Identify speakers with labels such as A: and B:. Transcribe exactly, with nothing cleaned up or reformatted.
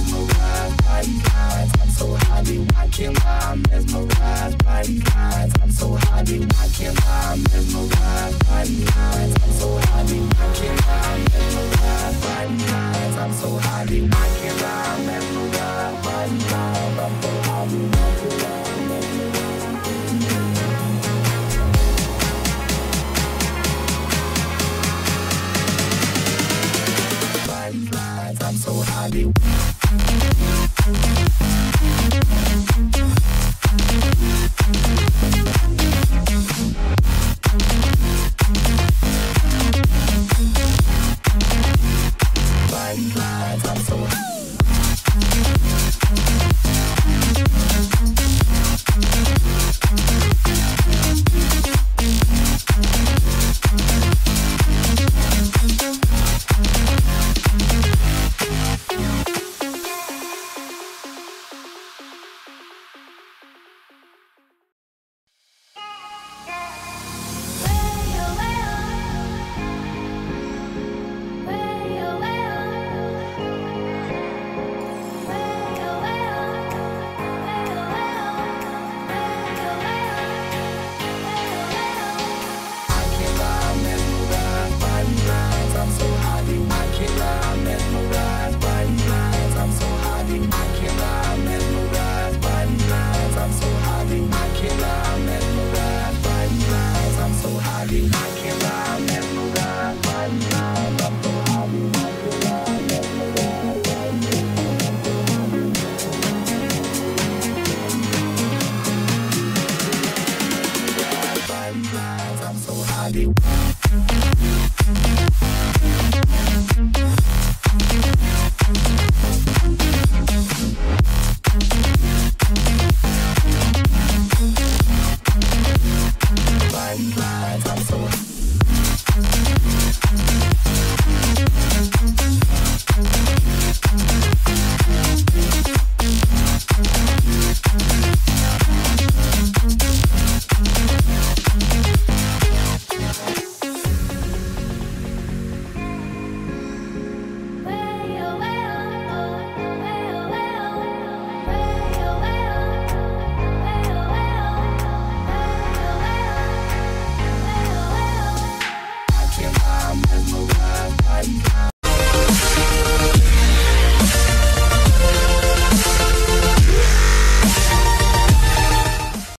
A: mesmerized by these eyes. I'm so highly watching while I'm mesmerized by these eyes. I'm so highly watching while I'm mesmerized by these eyes. I'm so highly watching while I'm mesmerized by these eyes. I'm so highly watching while I'm mesmerized by these eyes. I'm so highly watching while I'm mesmerized by these eyes. I'm so highly